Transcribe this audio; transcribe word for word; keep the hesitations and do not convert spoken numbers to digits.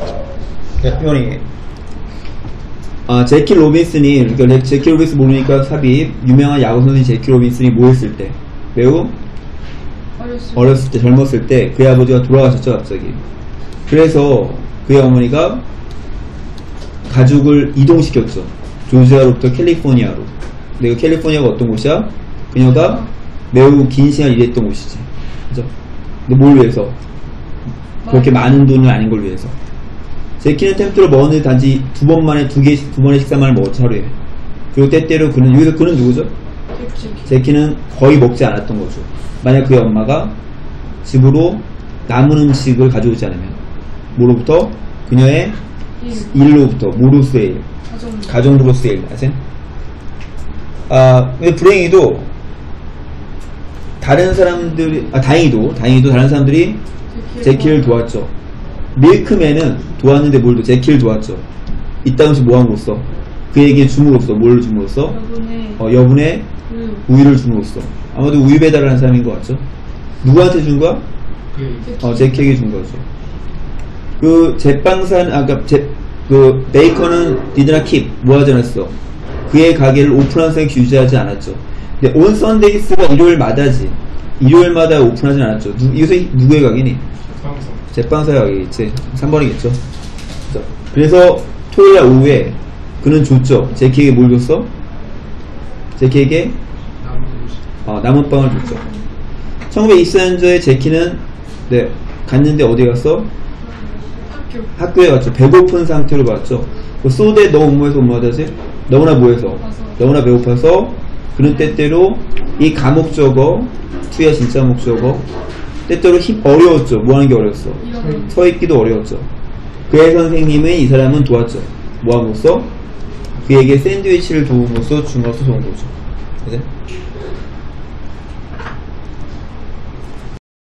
이거니 아, 제키 로빈슨이, 그러니까 제키 로빈슨 모르니까 삽입, 유명한 야구 선수인 제키 로빈슨이 뭐 했을 때? 매우 어렸을, 어렸을 때, 젊었을 때, 그의 아버지가 돌아가셨죠, 갑자기. 그래서 그의 어머니가 가족을 이동시켰죠. 조지아로부터 캘리포니아로. 근데 그 캘리포니아가 어떤 곳이야? 그녀가 매우 긴 시간 일했던 곳이지. 그죠? 근데 뭘 위해서? 그렇게 많은 돈은 아닌 걸 위해서. 제키는 템트를 먹었는데 단지 두 번만에 두 개, 두 번의 식사만을 먹었죠, 하루에. 그리고 때때로 그는, 여기서 그는 누구죠? 제키. 제키는 거의 먹지 않았던 거죠. 만약 그의 엄마가 집으로 남은 음식을 가져오지 않으면. 뭐로부터? 그녀의 일. 일로부터. 뭐로서의 일. 가정. 가정부로서의 일. 아세요? 아, 근데 불행히도 다른 사람들이, 아, 다행히도, 다행히도 다른 사람들이 제키를 도왔죠. 밀크맨은 도왔는데 뭘 도, 제키를 도왔죠. 이따금씩 뭐 함으로써? 그에게 줌으로써, 뭘 줌으로써? 여분의 어, 여분의 우유. 우유를 줌으로써. 아마도 우유 배달을 한 사람인 것 같죠? 누구한테 준 거야? 제키. 어, 제키에게 준 거죠. 그, 제빵산, 아까, 그러니까 제, 그, 베이컨은 did not keep, 뭐 하지 않았어? 그의 가게를 오픈한 생각 유지하지 않았죠. 근데 온 썬데이스가 일요일마다지. 일요일마다 오픈하진 않았죠. 누, 이것이 누구의 가게니? 제빵사의 가게겠지. 삼 번이겠죠. 그래서 토요일날 오후에 그는 줬죠. 제키에게 뭘 줬어? 제키에게 어, 남은 빵을 줬죠. 천구백이십사 년도에 제키는 네, 갔는데 어디 갔어? 학교. 학교에 갔죠. 배고픈 상태로 갔죠. 그 소대 너무 뭐해서 뭐하다지? 너무나 뭐해서? 배고파서. 너무나 배고파서 그는 때때로 이 감옥적어 투야 진짜 목적어 때때로 힘 어려웠죠. 뭐하는 게 어려웠어? 이런. 서 있기도 어려웠죠. 그의 선생님은 이 사람은 도왔죠. 뭐함으로써? 그에게 샌드위치를 도움으로써 줌으로써 좋은 거죠. 그래?